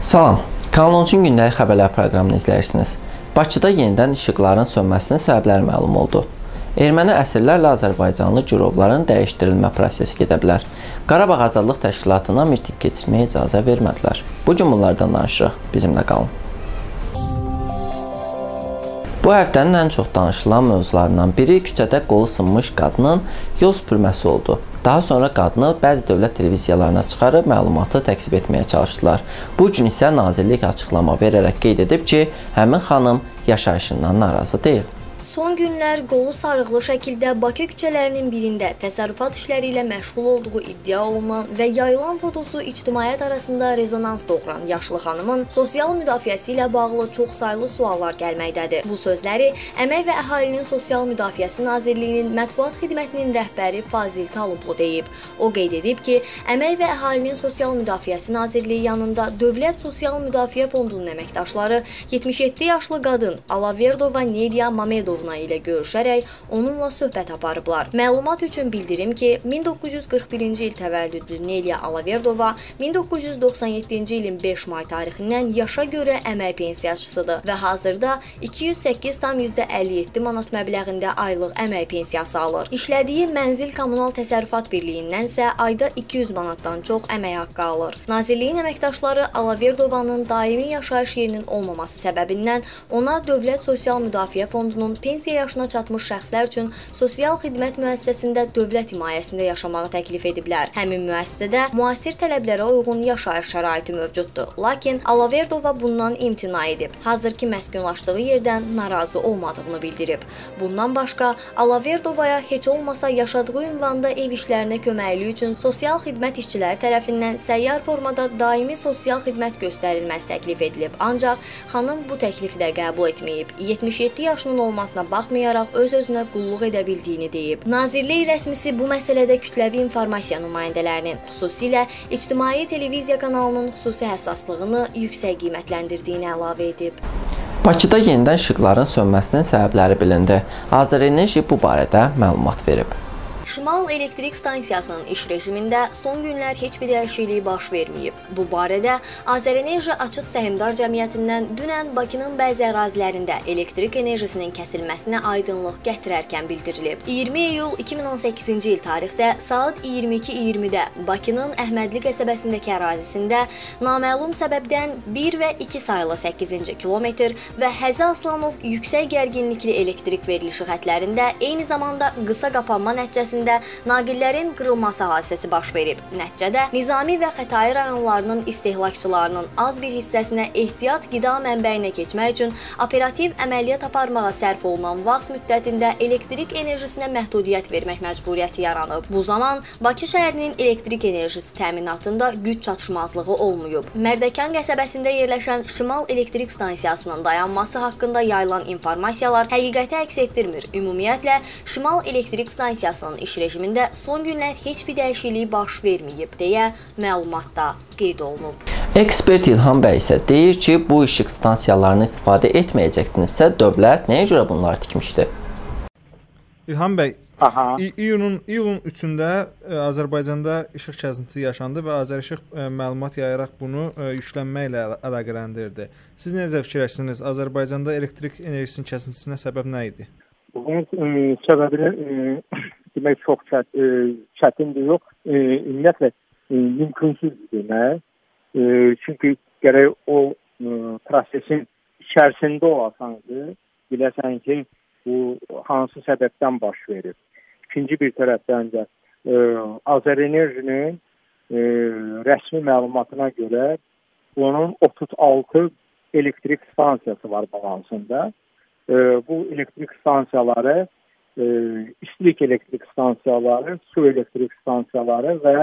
Salam, Kanal 13-ün gündəlik xəbərlər proqramını izləyirsiniz. Bakıda yenidən işıqların sönməsinin səbəbləri məlum oldu. Erməni əsirlərlə Azərbaycanlı girovların dəyişdirilmə prosesi gedə bilər. Qarabağ Azadlıq Təşkilatına miting keçirməyə icazə vermədilər. Bu gün bunlardan danışırıq, bizimlə qalın. Bu həftənin ən çox danışılan mövzularından biri küçədə qolu sınmış qadının yol süpürməsi oldu. Daha sonra qadını bəzi dövlət televiziyalarına çıxarıb məlumatı təkzib etməyə çalışdılar. Bu gün isə nazirlik açıqlama verərək qeyd edib ki, həmin xanım yaşayışından narazı deyil. Son günlər qolu sarıqlı şəkildə Bakı küçələrinin birində təsərrüfat işləri ilə məşğul olduğu iddia olunan və yayılan fotosu ictimaiyyət arasında rezonans doğuran yaşlı xanımın sosial müdafiəsi ilə bağlı çoxsaylı suallar gəlməkdədir. Bu sözləri Əmək və Əhalinin Sosial Müdafiəsi Nazirliyinin Mətbuat Xidmətinin rəhbəri Fazil Talıblı deyib. O qeyd edib ki, Əmək və Əhalinin Sosial Müdafiəsi Nazirliyi yanında Dövlət Sosial Müdafiə Fondunun əməkdaşları 77 yaşlı qadın Alaverdova Nediya Mamedova ilə görüşərək onunla söhbət aparıblar. Məlumat üçün bildirim ki, 1941-ci il təvəllüdlü Nediya Alaverdova 1997-ci ilin 5 may tarixindən yaşa görə əmək pensiyaçısıdır və hazırda 208,57 manat məbləğində aylıq əmək pensiyası alır. İşlədiyi Mənzil Kommunal Təsərrüfat Birliyindən isə ayda 200 manatdan çox əmək haqqı alır. Nazirliyin əməkdaşları Alaverdovanın daimi yaşayış yerinin olmaması səbəbindən ona Dövlət Sosial Müdafiə Fondunun pensiya yaşına çatmış şəxslər üçün sosial xidmət müəssisəsində dövlət himayəsində yaşamağı təklif ediblər. Həmin müəssisədə müasir tələblərə uyğun yaşayış şəraiti mövcuddur. Lakin Alaverdova bundan imtina edib. Hazırki məskunlaşdığı yerdən narazı olmadığını bildirib. Bundan başqa Alaverdovaya heç olmasa yaşadığı ünvanda ev işlərinə köməkliyi üçün sosial xidmət işçiləri tərəfindən səyyar formada daimi sosial xidmət göstərilməsi təklif edilib. Ancaq xanım bu təklifi də qəbul etməyib. 77 yaşının olmasına baxmayaraq öz-özünə qulluq edə bildiyini deyib. Nazirlik rəsmisi bu məsələdə kütləvi informasiya nümayəndələrinin, xüsusilə ictimai televiziya kanalının xüsusi həssaslığını yüksək qiymətləndirdiyini əlavə edib. Bakıda yenidən işıqların sönməsinin səbəbləri bilindi. Azərenerji bu barədə məlumat verib. Şimal Elektrik Stansiyasının iş rejimində son günlər heç bir dəyişiklik baş verməyib. Bu barədə Azərenerji Açıq Səhmdar Cəmiyyətindən dünən Bakının bəzi ərazilərində elektrik enerjisinin kəsilməsinə aydınlıq gətirərkən bildirilib. 20 iyul 2018-ci il tarixdə saat 22:20-də Bakının Əhmədli qəsəbəsindəki ərazisində naməlum səbəbdən 1 və 2 sayılı 8-ci kilometr və Həzi Aslanov yüksək gərginlikli elektrik verilişi xətlərində eyni zamanda qısa qapanma nəticəsində naqillərin qırılması hadisəsi baş verib. Nəticədə Nizami və Xətai rayonlarının istehlakçılarının az bir hissəsinə ehtiyat qida mənbəyinə keçmək üçün operativ əməliyyat aparmağa sərf olunan vaxt müddətində elektrik enerjisinə məhdudiyyət vermək məcburiyyəti yaranıb. Bu zaman Bakı şəhərinin elektrik enerjisi təminatında güc çatışmazlığı olmayıb. Mərdəkan qəsəbəsində yerləşən Şimal Elektrik Stansiyasının dayanması haqqında yayılan informasiyalar həqiqəti əks etdirmir. Ümumiyyətlə, Şimal Elektrik Stansiyasının iş rejimində son günlər heç bir dəyişiklik baş verməyib deyə məlumatda qeyd olunub. Ekspert İlham bəy isə deyir ki, bu işıq stansiyalarını istifadə etməyəcəkdinizsə, dövlət nəyə görə bunları tikmişdi? İlham bəy, iyulun 3-də Azərbaycanda işıq kəsinti yaşandı və Azəreşıq məlumat yayaraq bunu yüklənməklə əlaqələndirdi. Siz necə fikirləşirsiniz? Azərbaycanda elektrik enerjisinin kəsintisinə səbəb nə idi? Bunun səbəbini demək çox çətindir, yox. Ümumiyyətlə, mümkünsüzdür demək. Çünki gərək o prosesin içərisində olasandır, biləsən ki, bu hansı səbəbdən baş verir. İkinci bir tərəfdən də Azərenerjinin rəsmi məlumatına görə onun 36 elektrik stansiyası var balansında. Bu elektrik stansiyaları istilik elektrik stansiyaları, su elektrik stansiyaları və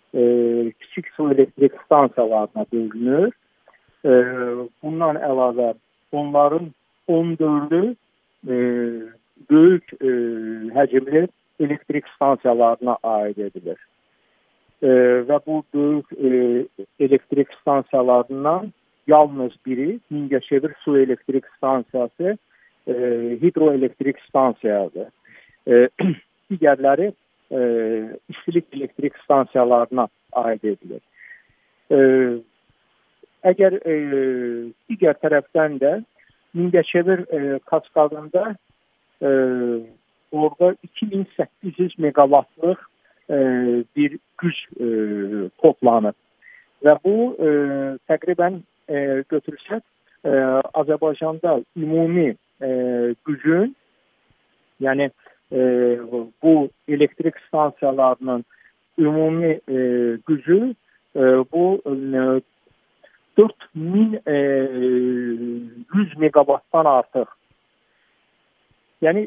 kiçik su elektrik stansiyalarına bölünür. Bundan əlavə onların 14-ü böyük həcmli elektrik stansiyalarına aid edilir. Və bu böyük elektrik stansiyalarından yalnız biri Mingəçevir su elektrik stansiyası hidroelektrik stansiyadır. Digərləri istilik elektrik stansiyalarına aid edilir. Əgər digər tərəfdən də Mingəçevir kaskadında orada 2800 meqavatlıq bir güc toplanıb. Və bu təqribən götürsək Azərbaycanda ümumi gücün, yəni bu elektrik stansiyalarının ümumi gücü bu 4100 megawattdan artıq. Yəni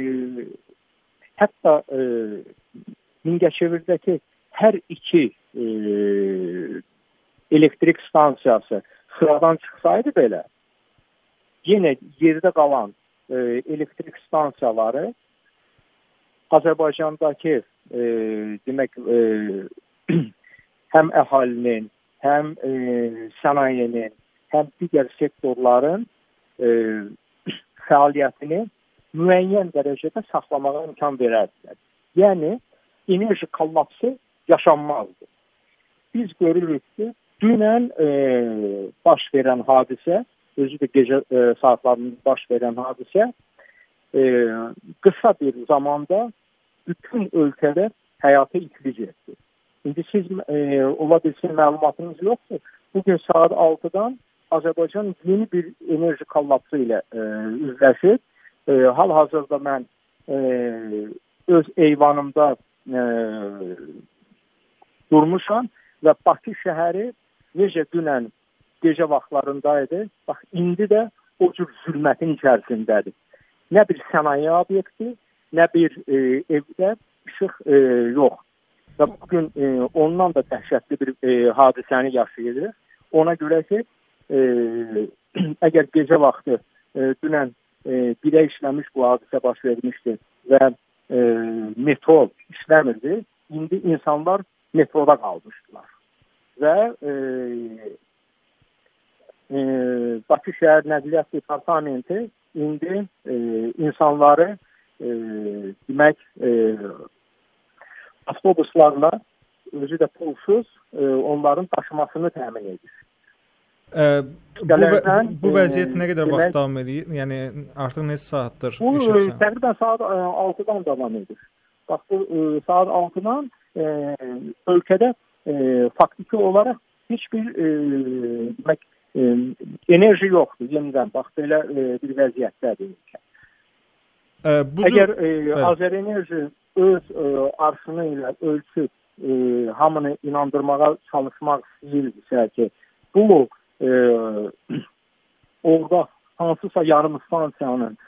hətta Mingəçevirdəki hər iki elektrik stansiyası sıradan çıxsaydı belə, yenə yerdə qalan elektrik stansiyaları Azərbaycandakı demək həm əhalinin, həm sənayenin, həm digər sektorların fəaliyyətini müəyyən dərəcədə saxlamağa imkan verərdilər. Yəni, enerji kollapsı yaşanmazdı. Biz görürük ki, dünən baş verən hadisə, özü də gecə saatlarında baş verən hadisə, qısa bir zamanda bütün ölkədə həyata iflic etdi. İndi siz ola bilsin məlumatınız yoxdur. Bugün saat 6-dan Azərbaycan yeni bir enerji kollapsı ilə üzləşir. Hal-hazırda mən öz eyvanımda durmuşam və Bakı şəhəri necə dünən gecə vaxtlarındaydı, bax indi də o cür zülmətin içərisindədir. Nə bir sənaye obyekti, nə bir evdə işıq yox. Və bugün ondan da dəhşətli bir hadisəni yaşayırıq. Ona görə ki, əgər gecə vaxtı dünən birə işləmiş bu hadisə baş vermişdi və metro işləmirdi, indi insanlar metroda qalmışdılar. Və Bakı Şəhər Nəqliyyat Departamenti indi insanları demək avtobuslarla özü də pulsuz onların daşımasını təmin edir. Bu vəziyyət nə qədər vaxt davam edir? Yəni artıq neçə saatdır işləyir? Bu təqribən saat 6-dan davam edir. Bax bu saat 6-dan ölkədə faktiki olaraq heç bir demək enerji yoxdur. Yenidən bax belə bir vəziyyətdədir. Əgər Azərenerji öz arşını ilə ölçüb hamını inandırmağa çalışmaq istəyirsə ki, bu orada hansısa yarım stansiyanın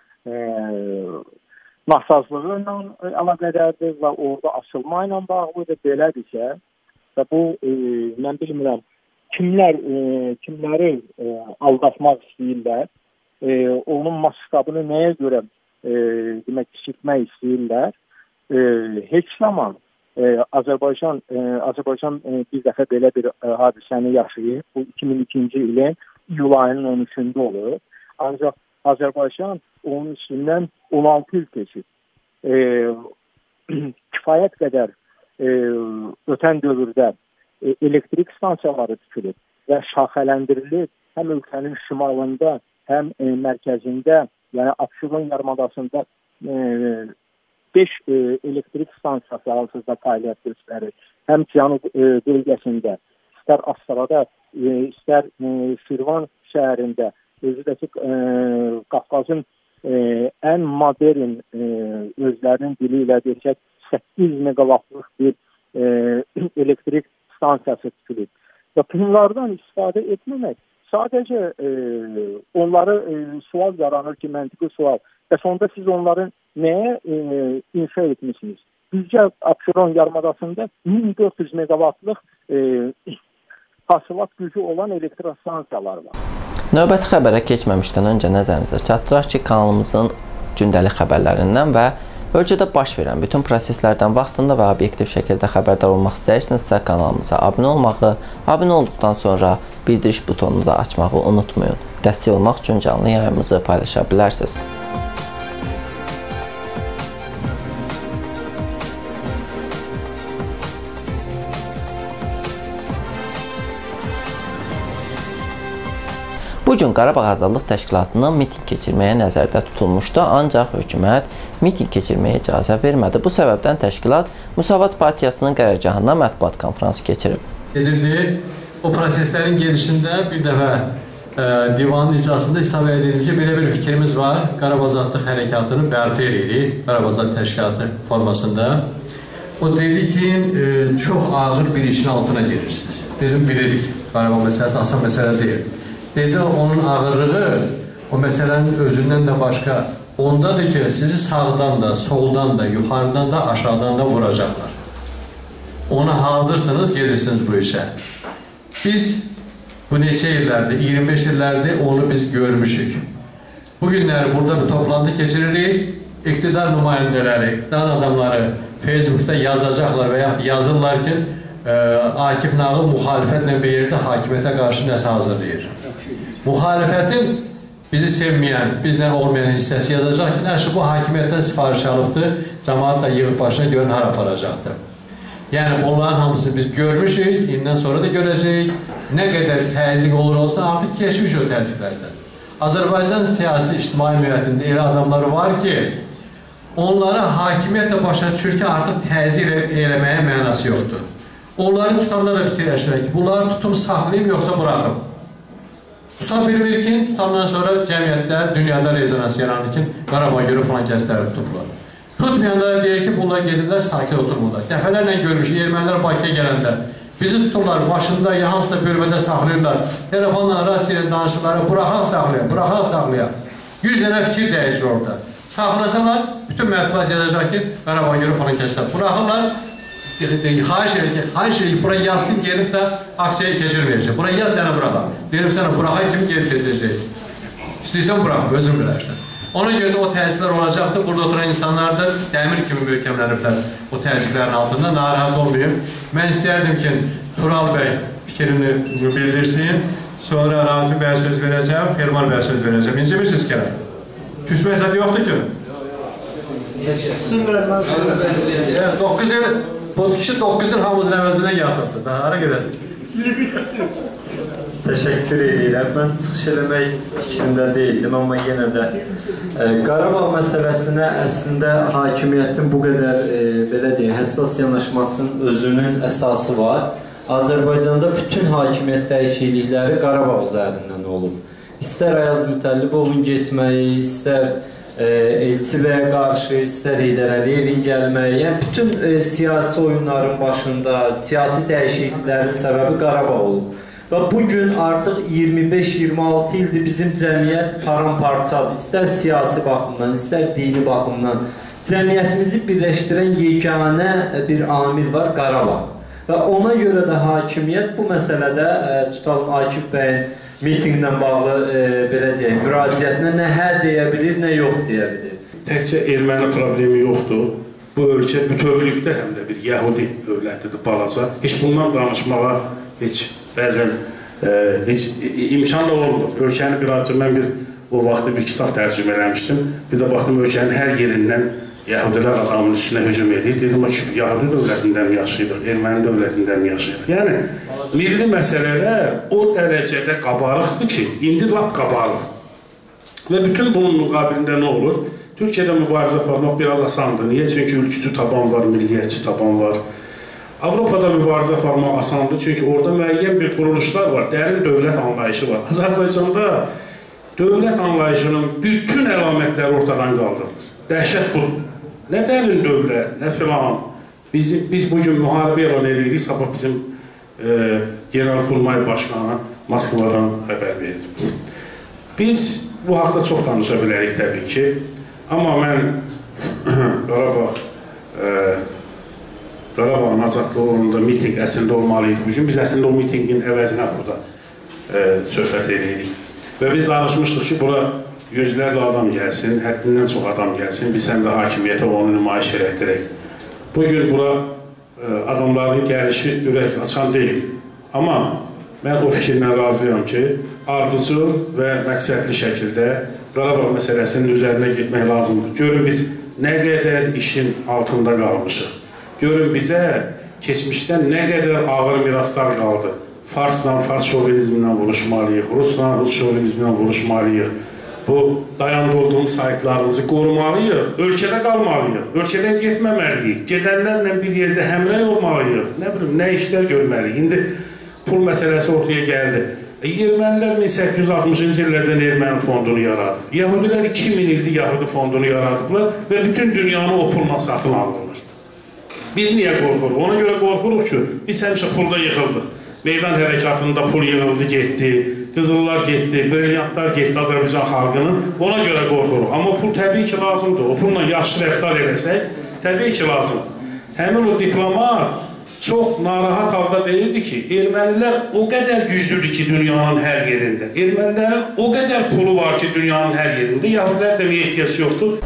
nasazlığı ilə əlaqədardır və orada açılma ilə bağlıdır, belədirsə və bu, mən bilmirəm, kimləri aldatmaq istəyirlər, onun masştabını nəyə görə demək, kiçiltmək istəyirlər. Heç zaman Azərbaycan bir dəfə belə bir hadisəni yaşayıb. Bu 2002-ci ilin iyul ayının 13-də olur. Ancaq Azərbaycan onun üstündən 16 il keçib. Kifayət qədər ötən dövrdə elektrik stansiyaları tikilib və şaxələndirilib həm ölkənin şimalında, həm mərkəzində, yəni Abşeron yarımadasında 5 elektrik stansiyası halsızda fəaliyyət göstərir. Həm Cənub bölgəsində, istər Astrada, istər Şirvan şəhərində, özü də ki, Qafqazın ən modern özlərinin dili ilə desək 800 meqavatlıq bir elektrik stansiyası tikilib. Və bunlardan istifadə etməmək sadəcə onları sual yaranır ki, məntiqi sual. Bəs onda siz onların nəyə inşa etmişsiniz? Bizcə Abşeron yarımadasında 1400 meqavatlıq hasılat gücü olan elektrostansiyalar var. Növbəti xəbərə keçməmişdən öncə nəzərinizə çatdıraq ki, kanalımızın gündəlik xəbərlərindən və ölkədə baş verən bütün proseslərdən vaxtında və obyektiv şəkildə xəbərdar olmaq istəyirsinizsə kanalımıza abunə olmağı, abunə olduqdan sonra bildiriş butonunu da açmağı unutmayın. Dəstək olmaq üçün canlı yayımımızı paylaşa bilərsiniz. Bu gün Qarabağ Azadlıq Təşkilatının miting keçirməyə nəzərdə tutulmuşdu, ancaq hökumət miting keçirməyə icazə vermədi. Bu səbəbdən təşkilat Müsavat Partiyasının qərargahında mətbuat konfransı keçirib. O proseslərin gedişində bir dəfə divanın iclasında hesab edilir ki, belə bir fikrimiz var. Qarabağ Azadlıq Hərəkatını bərpa edirik, Qarabağ Azadlıq Təşkilatı formasında. O dedi ki, çox ağır bir işin altına gelirsiniz. Dedim, bilirik, Qarabağ məsələsi asan məsələ deyil. Dedi, onun ağırlığı o məsələnin özündən də başqa ondadır ki, sizi sağdan da, soldan da, yuxarıdan da, aşağıdan da vuracaqlar. Ona hazırsınız, gelirsiniz bu işə. Biz bu neçə illərdir, 25 illərdir onu biz görmüşük. Bugünləri burada bir toplantı keçiririk, iqtidar nümayəndələri, iqtidar adamları Facebook'da yazacaqlar və yaxud yazırlar ki, Akif Nağıl müxalifətlə bir yerdə hakimiyyətə qarşı nəsə hazırlayır. Müxalifətin bizi sevməyən, bizlə olmayan hissəsi yazacaq ki, nəşi bu hakimiyyətdən sifariş alıbdır, cəmaat da yığıb başına görün hara aparacaqdır. Yəni, onların hamısını biz görmüşük, indən sonra da görəcəyik. Nə qədər təzyiq olur olsa, artıq keçmiş o təzyiqlərdən. Azərbaycan siyasi ictimai müəyyətində elə adamları var ki, onları hakimiyyətlə başa düşür ki, artıq təzyiq eləməyə mənası yoxdur. Onları tutanda da fikirləşirək ki, bunları tutum saxlayayım, yoxsa bıraxım. Tuta bilmir ki, tutandan sonra cəmiyyətdə, dünyada rezonans yaranır ki, Qarabağ görə falan kəsləri tutublar. Tutmayanlara deyir ki, bunlar gedirlər, sakit oturmurlar. Dəfələrlə görmüşük, ermənilər Bakıya gələndə bizi tuturlar, başında hansısa bölmədə saxlayırlar. Telefonla, rasiya danışıqları, bıraxaq saxlayaq. 100 dənə fikir dəyişir orada. Saxlasalar, bütün mətbuat yazacaq ki, Qarabağ görə falan kəslər. Bıraxırlar, xahiş edir ki, bura yazsın, gelib də aksiyayı keçirməyəcək. Bura yaz, sənə bıraxaq. Deyirəm, sənə bıraxaq kimi gelib keçəcək. İstəyirsən bıraxaq, özün bilərsən. Ona görə də o təzyiqlər olacaqdır. Burada oturan insanlar da dəmir kimi möhkəmləniblər o təzyiqlərin altında. Narahat olmayıb. Mən istərdim ki, Tural bəy fikrini bildirsin. Sonra Razi bəyə söz verəcəm, Ferman bəyə söz verəcəm. İncimirsiniz ki, küsmək zədi yoxdur ki? Sizin vermən söz verəcəm. 9 il, bu kişi 9 il hamımızın əvəzindən yatıbdır. Daha hara gedəsiniz? Təşəkkür edirəm. Mən çıxış eləmək fikrində deyildim, amma yenə də Qarabağ məsələsinə əslində hakimiyyətin bu qədər belə deyək, həssas yanaşmasının özünün əsası var. Azərbaycanda bütün hakimiyyət dəyişiklikləri Qarabağ üzərindən olub. İstər Ayaz Mütəllibovun getməyi, istər Elçibəyə qarşı, istər Heydər Əliyevin gəlməyi, yəni bütün siyasi oyunların başında, siyasi dəyişikliklərin səbəbi Qarabağ olub. Və bugün artıq 25-26 ildir bizim cəmiyyət paramparçadır. İstər siyasi baxımdan, istər dini baxımdan. Cəmiyyətimizi birləşdirən yeganə bir amil var, Qarabağ. Və ona görə də hakimiyyət bu məsələdə, tutalım Akif bəyin mitinglə bağlı, belə deyək, müraciətinə nə hə deyə bilir, nə yox deyə bilir. Təkcə erməni problemi yoxdur. Bu ölkə bütövlükdə həm də bir Yəhudi dövlətidir, balaca. Heç bundan danışmağa heç bəzən heç imkan da olmur. Ölkəni birazcık mən o vaxtı bir kitab tərcümə eləmişdim. Bir də baxdım ölkənin hər yerindən Yəhudilər adamın üstünə hücum edir. Dedim ki, Yəhudi dövlətində mi yaşayırıq, erməni dövlətində mi yaşayırıq? Yəni, milli məsələlər o dərəcədə qabarıqdır ki, indi lap qabarıq. Və bütün bunun müqabilində nə olur? Türkiyədə mübarizə aparmaq biraz asandır. Niyə? Çünki ülkücü taban var, milliyyətçi taban var. Avropada mübarizə aparmaq asandır, çünki orada müəyyən bir quruluşlar var, dərin dövlət anlayışı var. Azərbaycanda dövlət anlayışının bütün əlamətləri ortadan qaldırılır. Dəhşət budur. Nə dərin dövlət, nə filan. Biz bugün müharibə elan edirik, sabah bizim Genelkurmay Başkanı Moskvadan xəbər verir. Biz bu haqda çox danışa bilərik təbii ki, amma mən Qarabağın azadlığı uğrunda miting əslində olmalıydı bugün. Biz əslində o mitingin əvəzinə burada söhbət edirik. Və biz danışmışdıq ki, bura yüzlərlə adam gəlsin, həddindən çox adam gəlsin, biz həm də hakimiyyətə onu nümayiş etdirək. Bugün bura adamların gəlişi ürək açan deyil. Amma mən o fikirlə razıyam ki, ardıcıl və məqsədli şəkildə Qarabağ məsələsinin üzərinə getmək lazımdır. Görün biz nə qədər işin altında qalmışıq. Görün bizə keçmişdən nə qədər ağır miraslar qaldı. Farsla Fars şovinizmindən vuruşmalıyıq, Rusla Rus şovinizmindən vuruşmalıyıq. Bu dayanda olduğumuz saytlarımızı qorumalıyıq, ölkədə qalmalıyıq, ölkədən getməməliyik, gedənlərlə bir yerdə həmrəy olmalıyıq, nə bilim, nə işlər görməliyik. İndi pul məsələsi ortaya gəldi. Ermənilər 1860-cı illərdən Erməni fondunu yaradıb. Yahudilər 2000 ildir Yahudi fondunu yaradıblar və bütün dünyanı o pulla satın alınır. Biz niyə qorxuruq? Ona görə qorxuruq ki, biz həmişə pulda yığıldıq. Meydan hərəkatında pul yığıldı, getdi, Qızıllar getdi, brilyantlar getdi Azərbaycan xalqının. Ona görə qorxuruq. Amma pul təbii ki, lazımdır. O pulla yaxşı rəftar eləsək, təbii ki, lazımdır. Həmin o diplomat çox narahat halda deyirdi ki, ermənilər o qədər güclüdür ki, dünyanın hər yerində. Ermənilərin o qədər pulu var ki, dünyanın hər yerində. Yahudilər deməyə ehtiyac yoxdur.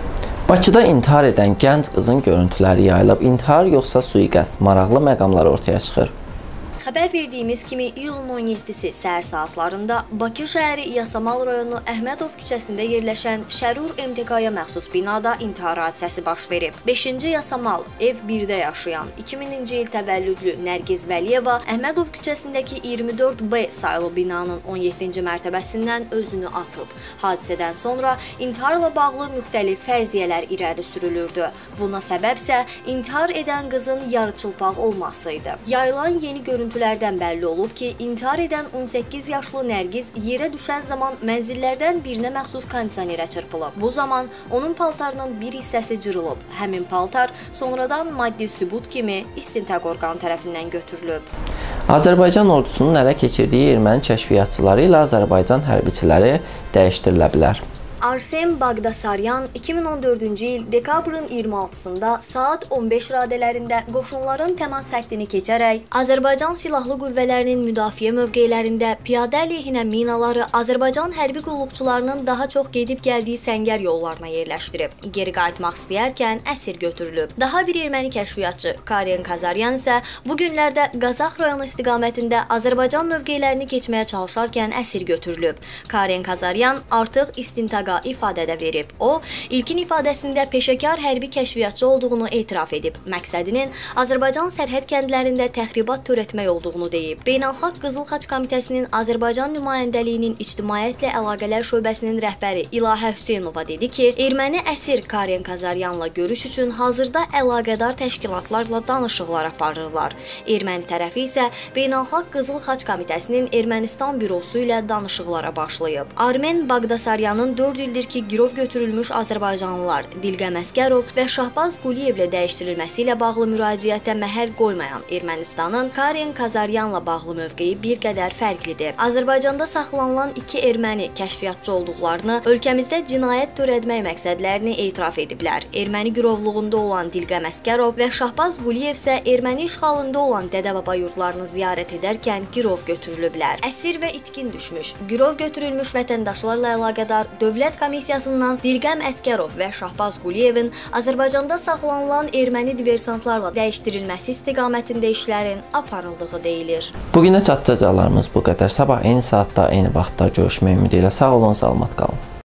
Bakıda intihar edən gənc qızın görüntüləri yayılıb. İntihar yoxsa sui-qəsd? Maraqlı məqamlar ortaya çıxır. Xəbər verdiyimiz kimi iyulun 17-si səhər saatlarında Bakı şəhəri Yasamal rayonu Əhmədov küçəsində yerləşən Şərur MTK-ya məxsus binada intihar hadisəsi baş verib. 5-ci Yasamal ev 1-də yaşayan 2000-ci il təvəllüdlü Nərgiz Vəliyeva Əhmədov küçəsindəki 24B sayılı binanın 17-ci mərtəbəsindən özünü atıb. Hadisədən sonra intiharla bağlı müxtəlif fərziyyələr irəli sürülürdü. Buna səbəbsə intihar edən qızın yarıçılpaq olmasıydı. Yayılan yeni görüntülərdən bəlli olub ki, intihar edən 18 yaşlı Nərgiz yerə düşən zaman mənzillərdən birinə məxsus kondisionerə çırpılıb. Bu zaman onun paltarının bir hissəsi cırılıb. Həmin paltar sonradan maddi sübut kimi istintaq orqanı tərəfindən götürülüb. Azərbaycan ordusunun ələ keçirdiyi erməni kəşfiyyatçıları ilə Azərbaycan hərbiçiləri dəyişdirilə bilər. Arsem Bagdasaryan 2014-cü il dekabrın 26-sında saat 15 radələrində qoşunların təmas xəttini keçərək Azərbaycan Silahlı Qüvvələrinin müdafiə mövqelərində piyadə əleyhinə minaları Azərbaycan hərbi qulluqçularının daha çox gedib gəldiyi səngər yollarına yerləşdirib. Geri qayıtmaq istəyərkən əsir götürülüb. Daha bir erməni kəşfiyyatçı Karen Kazaryan isə bu günlərdə Qazax rayonu istiqamətində Azərbaycan mövqelərini keçməyə çalışarkən əsir götürülüb. Karen Kazaryan artıq istintaqa ifadədə verib. O, ilkin ifadəsində peşəkar hərbi kəşfiyyatçı olduğunu etiraf edib. Məqsədinin Azərbaycan sərhəd kəndlərində təxribat törətmək olduğunu deyib. Beynəlxalq Qızıl Xaç Komitəsinin Azərbaycan nümayəndəliyinin İctimaiyyətlə Əlaqələr şöbəsinin rəhbəri İlahə Hüseynova dedi ki, erməni əsir Karen Kazaryanla görüş üçün hazırda əlaqədar təşkilatlarla danışıqlar aparırlar. Erməni tərəfi isə Beynəlxalq Qızıl Xaç Komitəsinin Ermənistan bürosu ilə danışıqlara başlayıb. Armen Bagdasaryanın 4 ildir ki, girov götürülmüş Azərbaycanlılar Dilqəm Əskərov və Şahbaz Quliyevlə dəyişdirilməsi ilə bağlı müraciətə məhəl qoymayan Ermənistanın Karen Kazaryanla bağlı mövqeyi bir qədər fərqlidir. Azərbaycanda saxlanılan 2 erməni kəşfiyyatçı olduqlarını, ölkəmizdə cinayət törətmək məqsədlərini etiraf ediblər. Erməni girovluğunda olan Dilqəm Əskərov və Şahbaz Quliyev isə erməni işğalında olan Dədə-Baba yurdlarını ziyarət edərkən girov götürülüblər. Əsir və itkin düşmüş, girov götürülmüş vətəndaşlarla əlaqədar Dövlət Komissiyasından Dilqəm Əskərov və Şahbaz Quliyevin Azərbaycanda saxlanılan erməni diversantlarla dəyişdirilməsi istiqamətində işlərin aparıldığı deyilir. Bugünə çatdıracaqlarımız bu qədər. Sabah eyni saatda, eyni vaxtda görüşmək ümidi ilə sağ olun, salamat qalın.